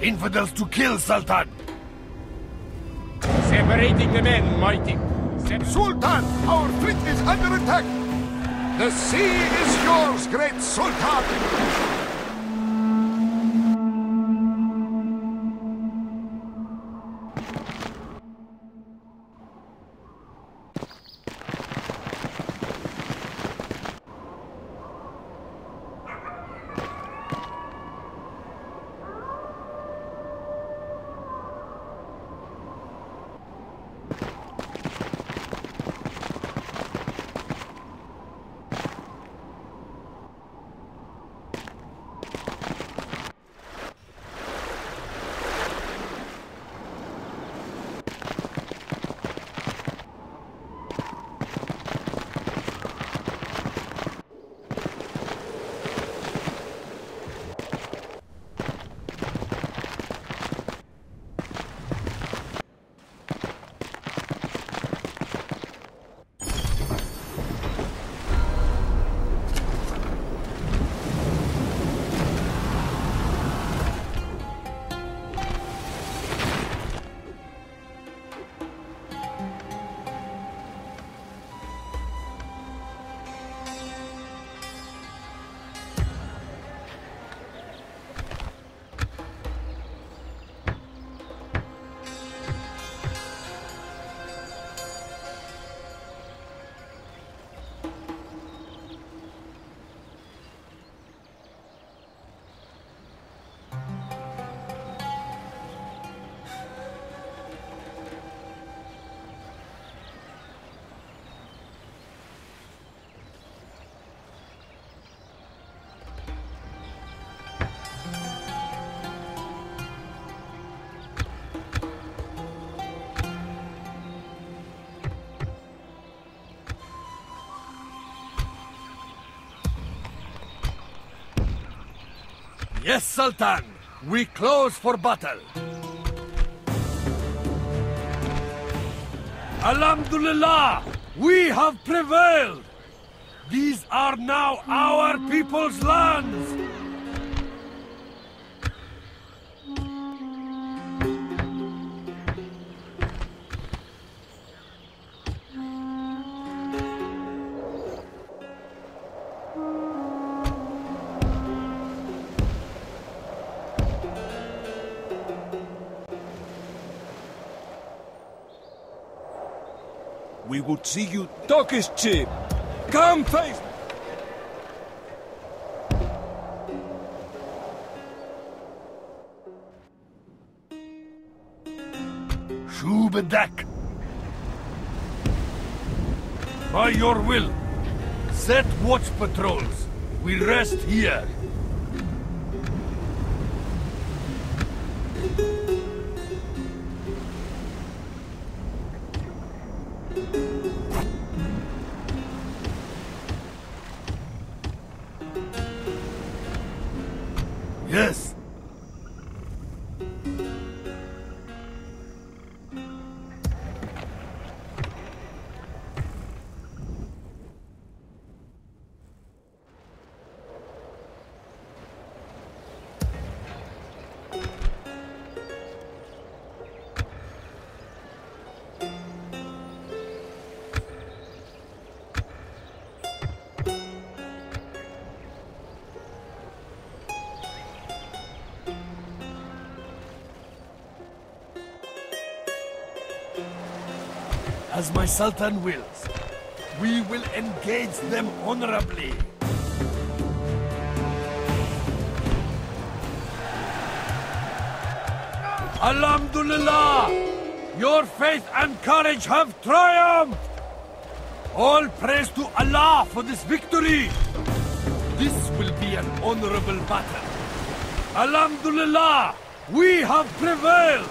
Infidels to kill, Sultan! Separating the men, mighty. Sultan, our fleet is under attack! The sea is yours, great Sultan! Yes, Sultan! We close for battle! Alhamdulillah! We have prevailed! These are now our people's lands! We would see you, Turkish chief. Come face. Shubadak! By your will, set watch patrols. We rest here. Yes. As my Sultan wills, we will engage them honorably. Alhamdulillah! Your faith and courage have triumphed! All praise to Allah for this victory! This will be an honorable battle. Alhamdulillah! We have prevailed!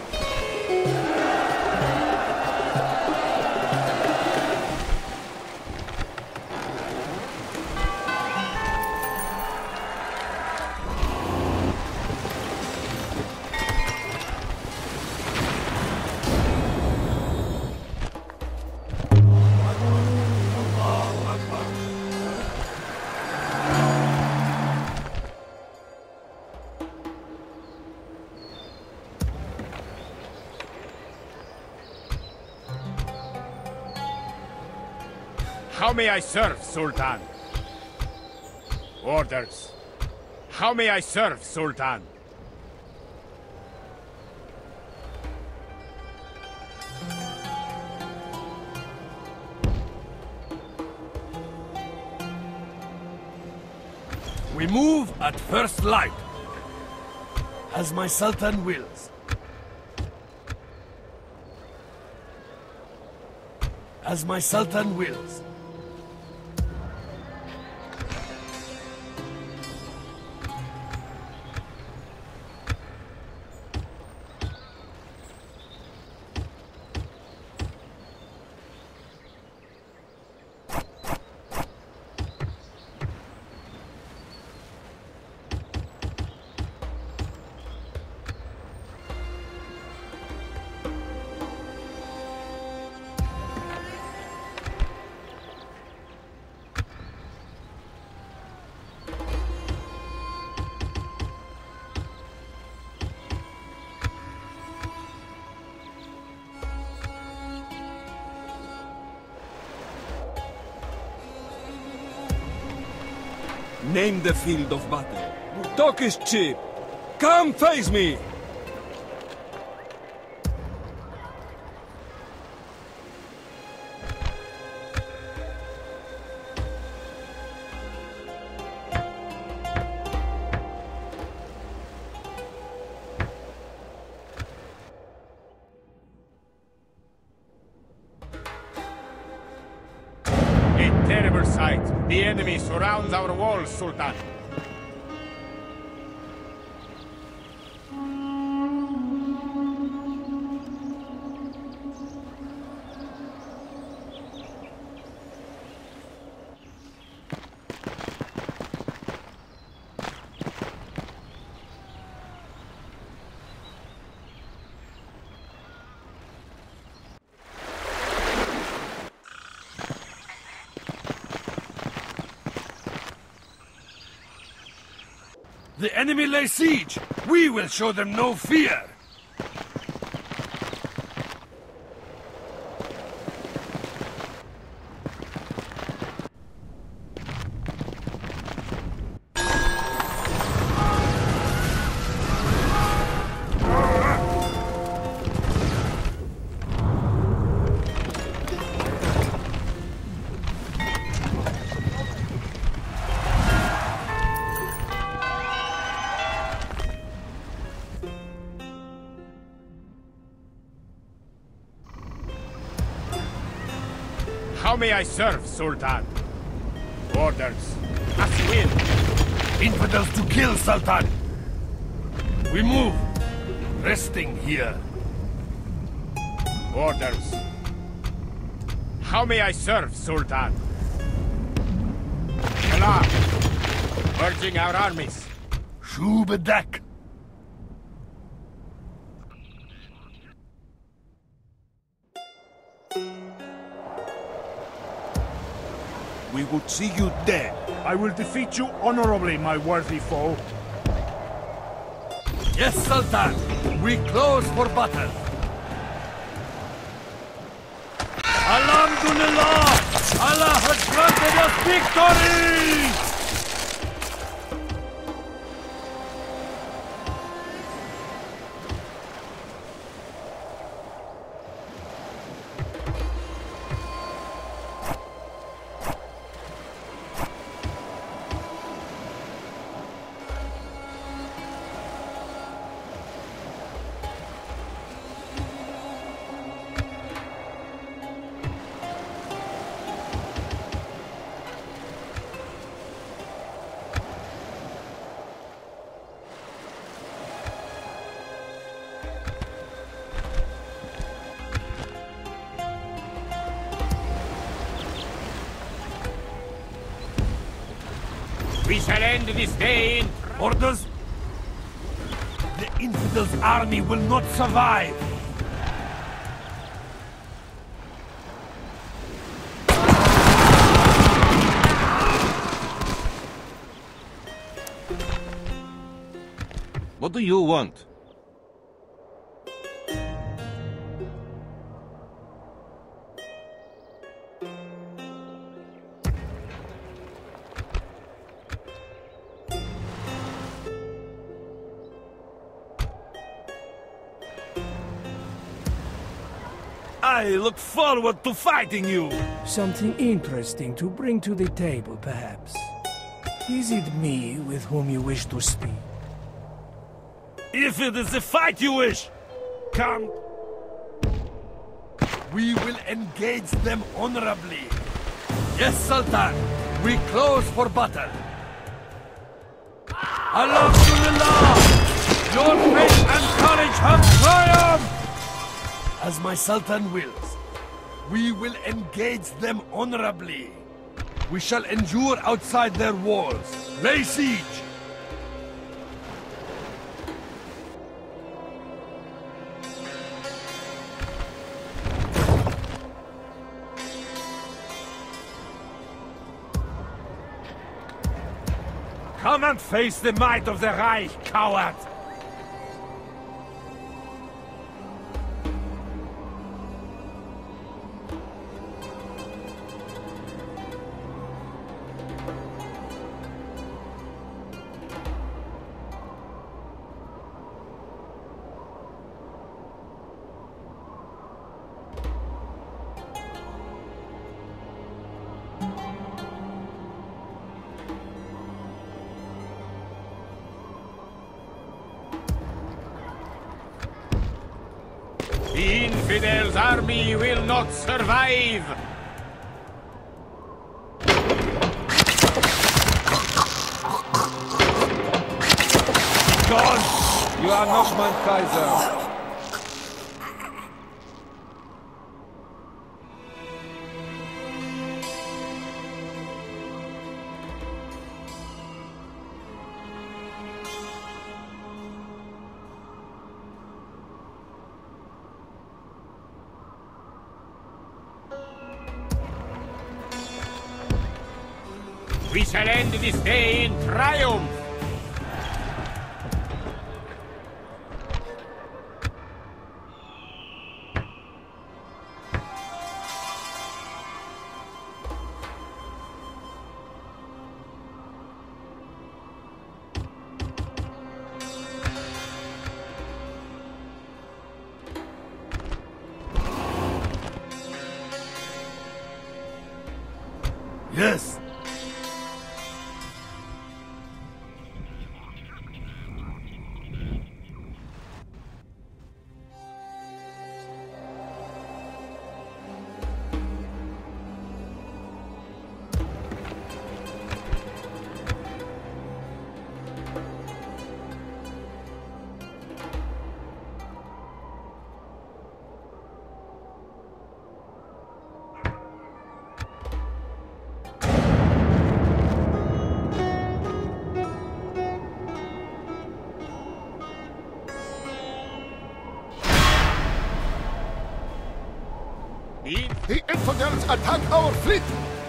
How may I serve, Sultan? Orders. How may I serve, Sultan? We move at first light, as my Sultan wills. As my Sultan wills. Name the field of battle. Talk is cheap. Come face me! A terrible sight. The enemy surrounds our walls, Sultan. The enemy lay siege. We will show them no fear. How may I serve, Sultan? Orders. As will. Infidels to kill, Sultan. We move. Resting here. Orders. How may I serve, Sultan? Allah. Urging our armies. Shubadak. We would see you dead. I will defeat you honorably, my worthy foe. Yes, Sultan. We close for battle. Alhamdulillah! Allah has granted us victory! We shall end this day in... Orders? The Infidels' army will not survive! What do you want? I look forward to fighting you. Something interesting to bring to the table, perhaps. Is it me with whom you wish to speak? If it is the fight you wish, come. We will engage them honorably. Yes, Sultan. We close for battle. Alhamdulillah! Your faith and courage have triumphed! As my Sultan wills, we will engage them honorably. We shall endure outside their walls. Lay siege! Come and face the might of the Reich, coward! The Infidels' army will not survive! Gone! You are not mein Kaiser. We shall end this day in triumph! Yes! The infidels attack our fleet!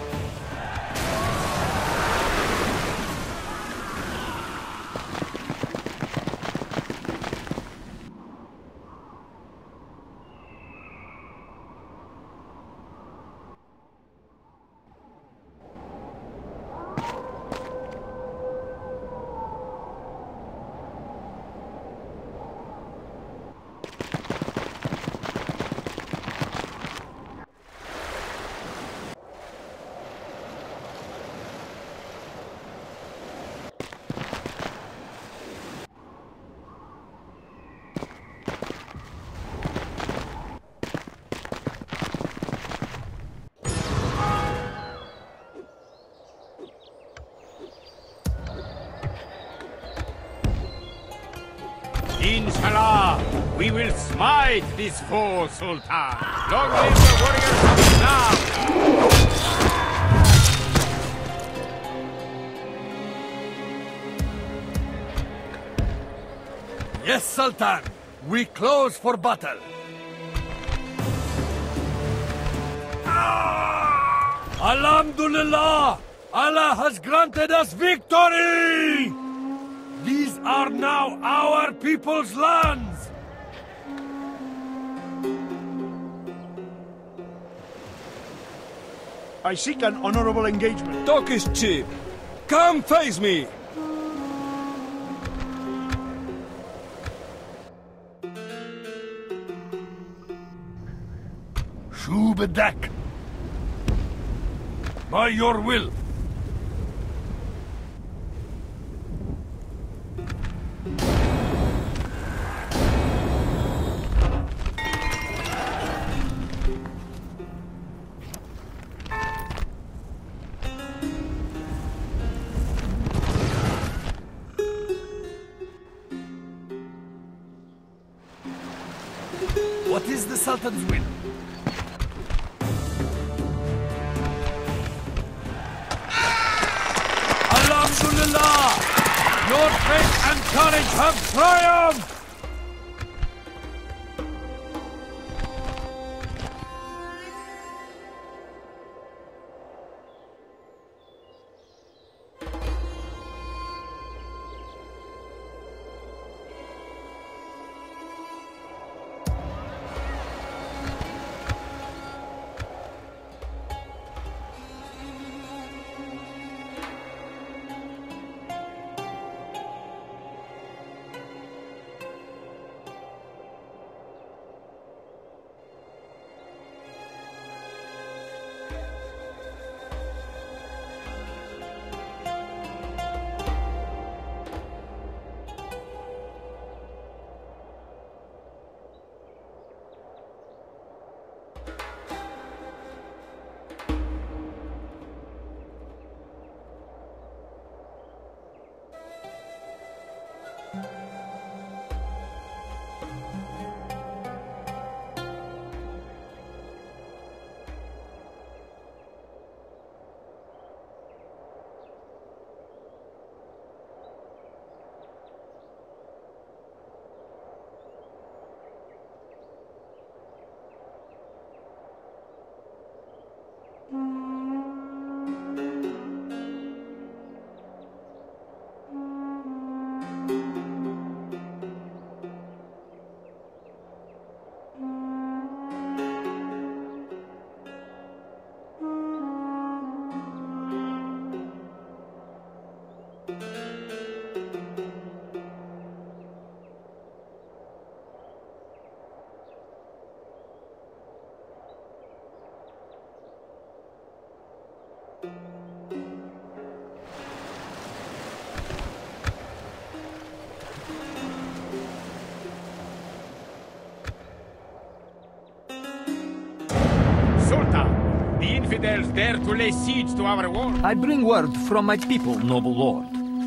Inshallah, we will smite this foe, Sultan. Long live the warriors of Islam! Yes, Sultan! We close for battle! Alhamdulillah! Allah has granted us victory! These are now our people's lands! I seek an honorable engagement. Talk is cheap. Come face me! to bedeck. By your will. What is the Sultan's will? Alhamdulillah! Your faith and courage have triumphed! Sultan, the infidels dare to lay siege to our wall. I bring word from my people, noble lord.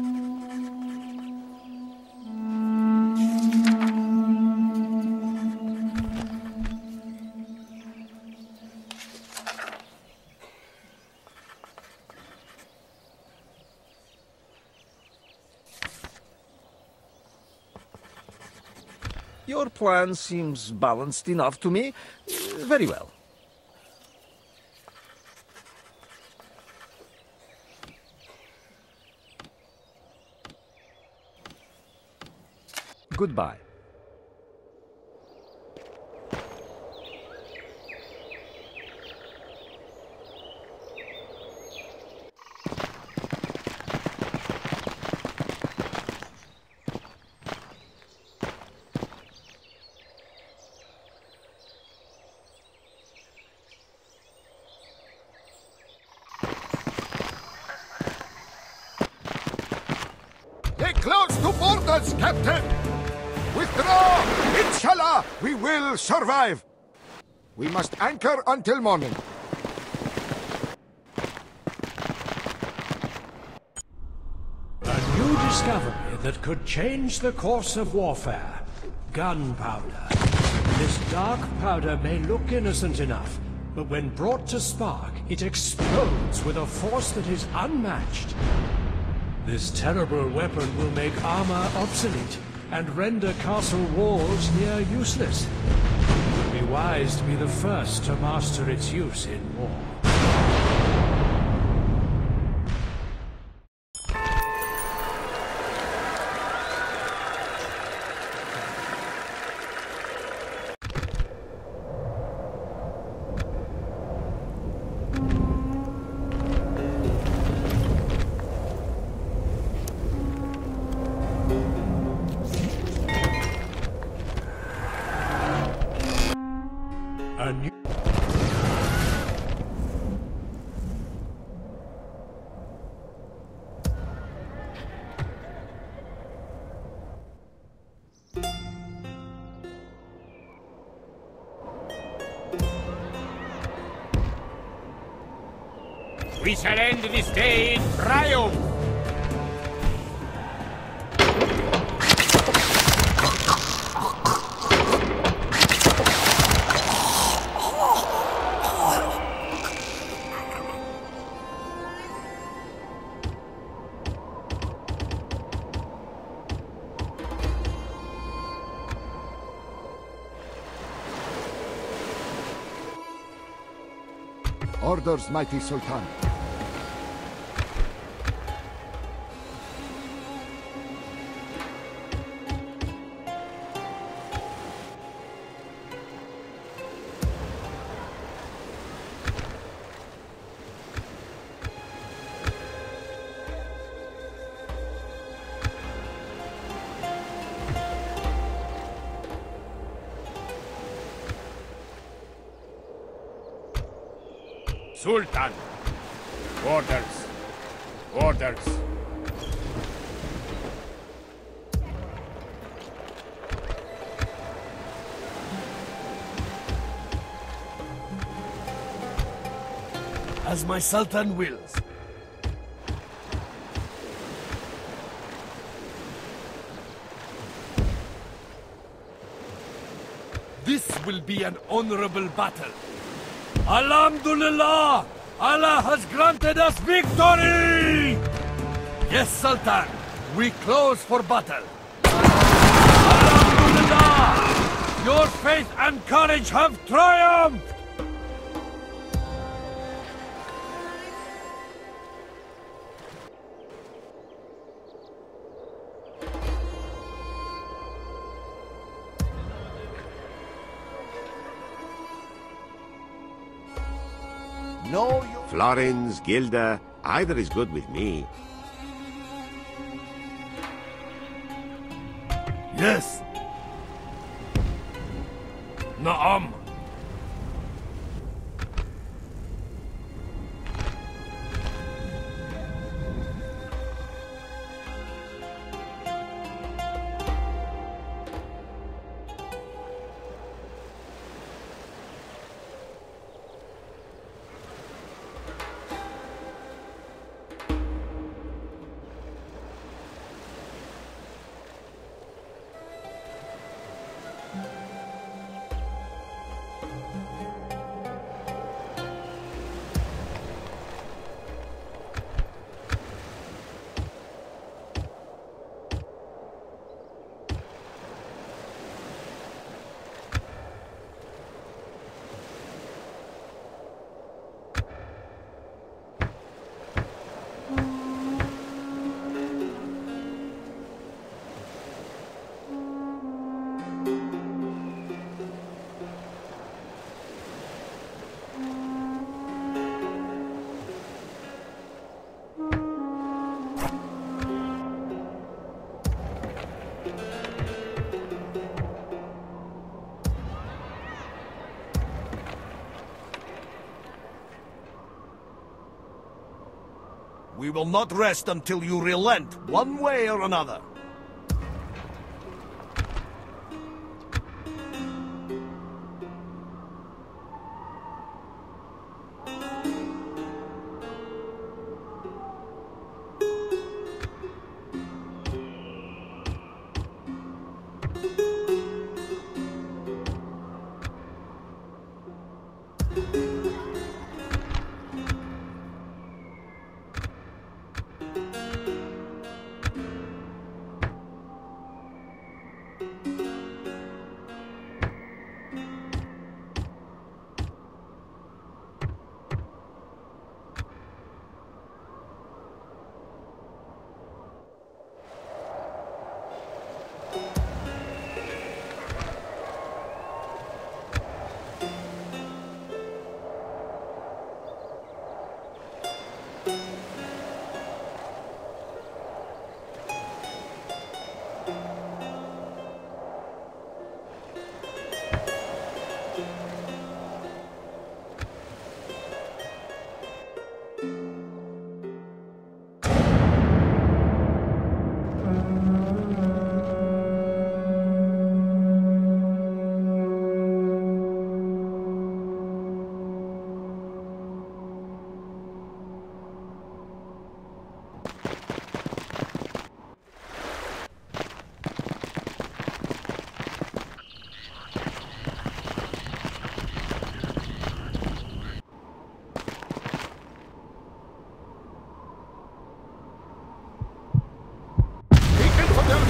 Your plan seems balanced enough to me. Very well. Goodbye. They close to borders, Captain! Withdraw! Inshallah, we will survive! We must anchor until morning. A new discovery that could change the course of warfare. Gunpowder. This dark powder may look innocent enough, but when brought to spark, it explodes with a force that is unmatched. This terrible weapon will make armor obsolete and render castle walls near useless. It would be wise to be the first to master its use in war. A new... We shall end this day in triumph! Orders, mighty Sultan. Sultan! Orders! Orders! As my Sultan wills. This will be an honorable battle. Alhamdulillah! Allah has granted us victory! Yes, Sultan. We close for battle. Alhamdulillah! Your faith and courage have triumphed! No, Florins, Gilda, either is good with me. Yes. Naam. We will not rest until you relent, one way or another.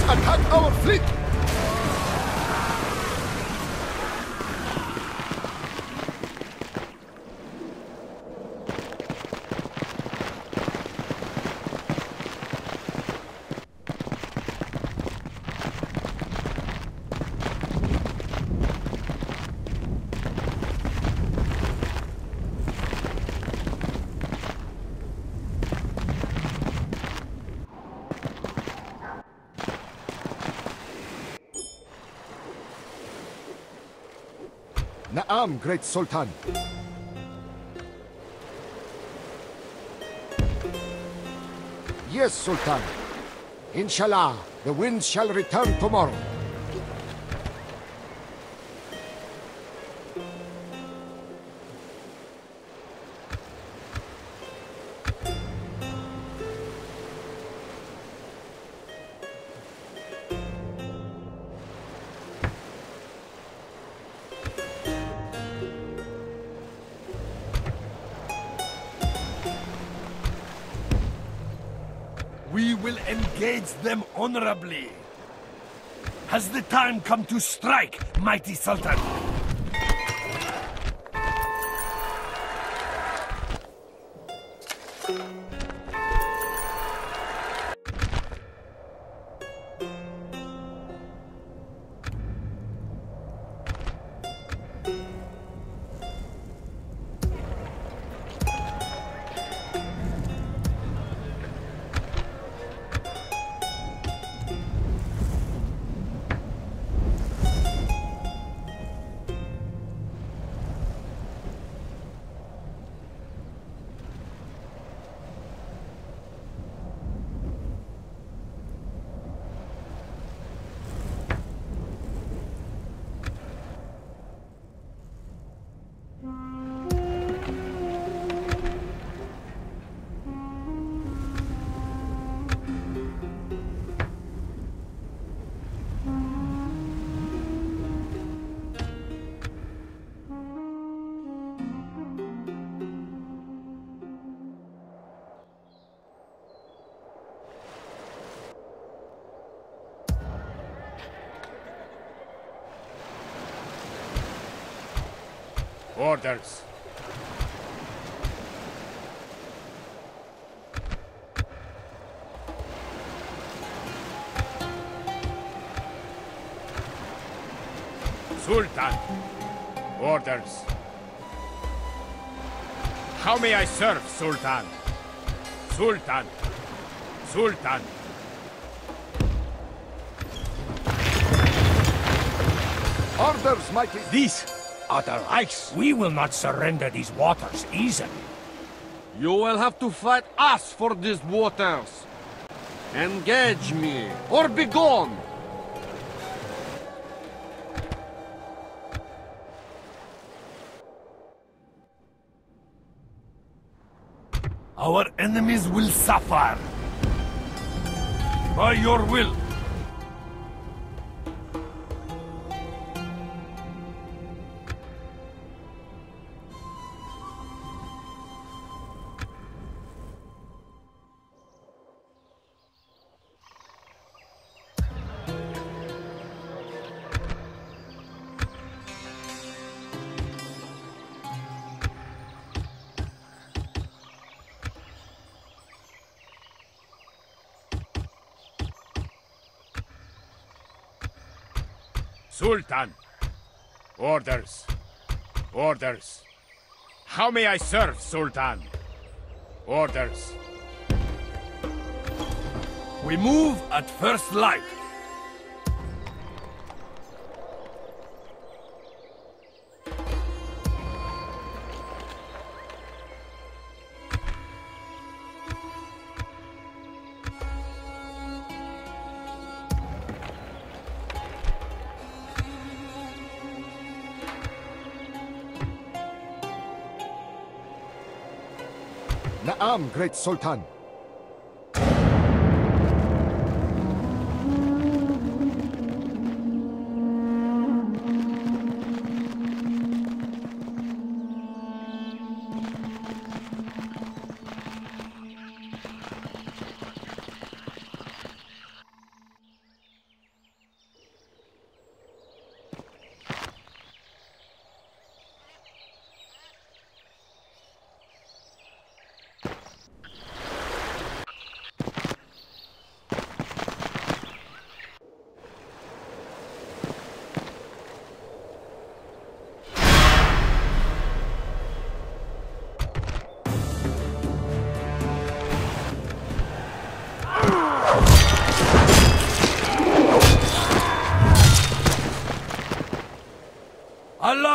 attack our fleet! Na'am, great Sultan. Yes, Sultan. Inshallah, the winds shall return tomorrow. We will engage them honorably. Has the time come to strike, mighty Sultan? Orders. Sultan. Orders. How may I serve, Sultan? Sultan. Sultan. Orders, mighty... These are the Reichs. We will not surrender these waters easily. You will have to fight us for these waters. Engage me, or be gone! Our enemies will suffer. By your will. Sultan. Orders. Orders. How may I serve, Sultan? Orders. We move at first light. Na'am, great Sultan.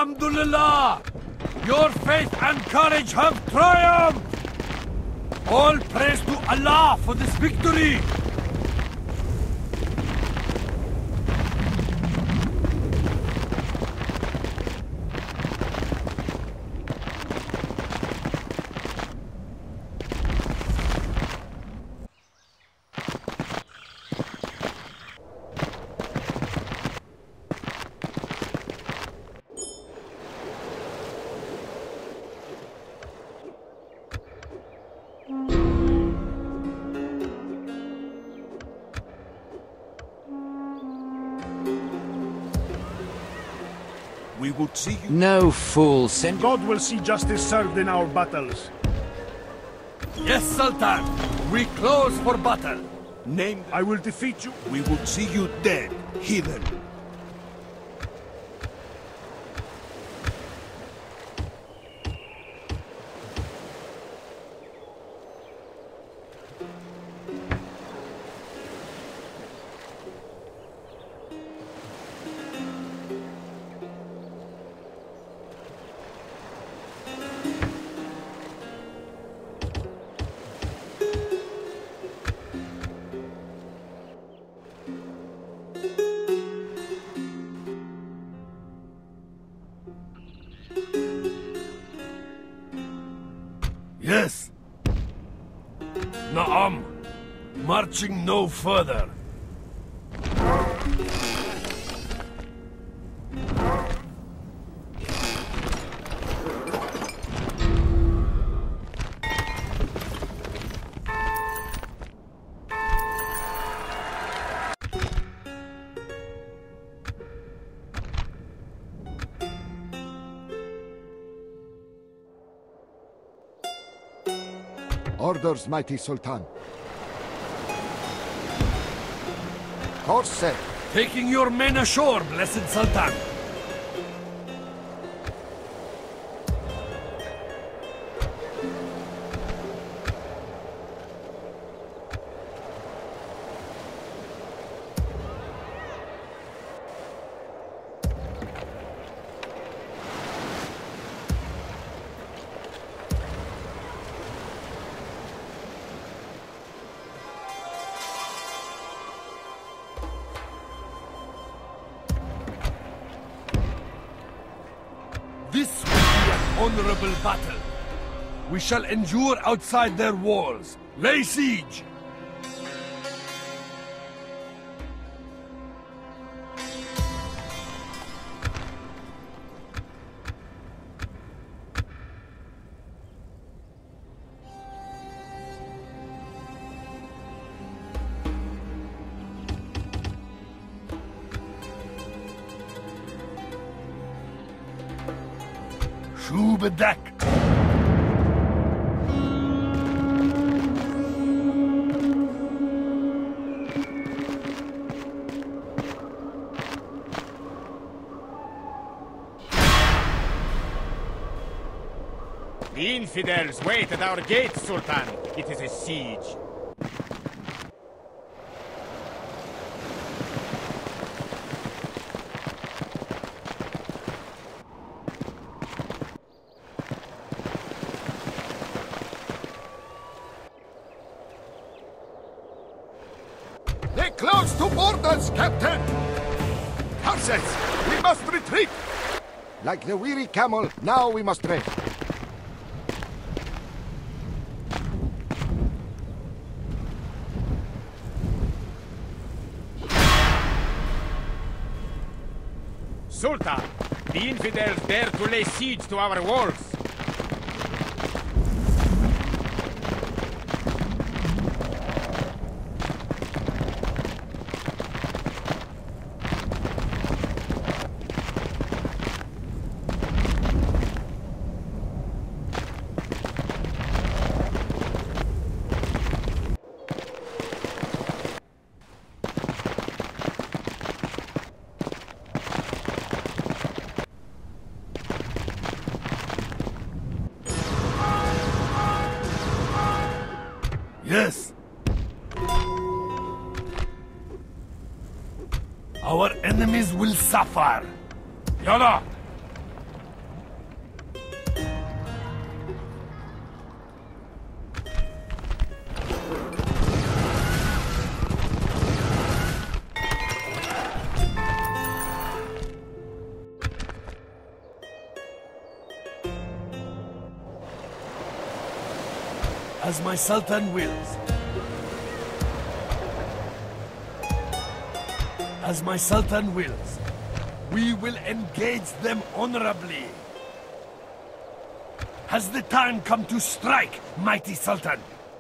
Alhamdulillah! Your faith and courage have triumphed! All praise to Allah for this victory! We would see you. No fool sent. God will see justice served in our battles. Yes, Sultan. We close for battle. Name. I will defeat you. We would see you dead, heathen. Yes. Naam. Marching no further. Orders, mighty Sultan. Course set. Taking your men ashore, blessed Sultan. This will be an honorable battle. We shall endure outside their walls. Lay siege! شو بدك؟ The infidels wait at our gates, Sultan. It is a siege. They close to borders, Captain! Horses, we must retreat! Like the weary camel, now we must rest. Sultan, the infidels dare to lay siege to our walls. Yes. Our enemies will suffer. Yalla! As my Sultan wills. As my Sultan wills. We will engage them honorably. Has the time come to strike, mighty Sultan?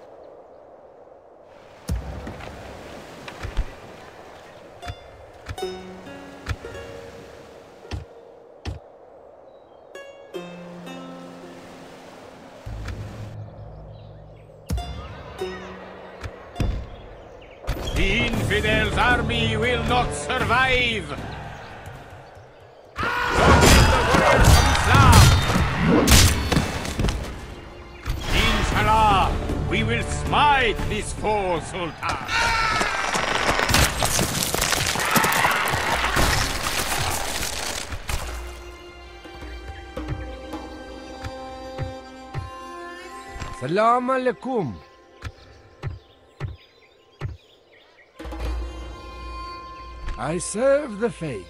The Infidels' army will not survive! The warriors of Islam! Inshallah, we will smite this foe, Sultan! Salam alaikum. I serve the faith.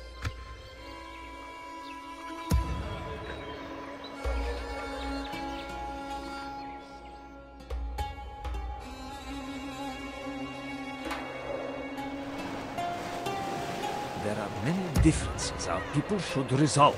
There are many differences our people should resolve.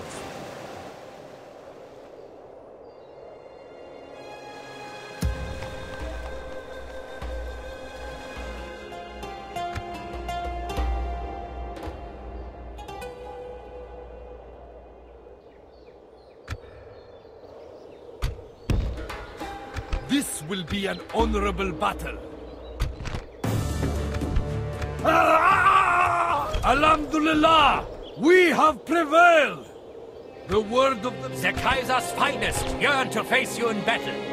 This will be an honorable battle. Alhamdulillah! We have prevailed! The word of the The Kaiser's finest yearn to face you in battle.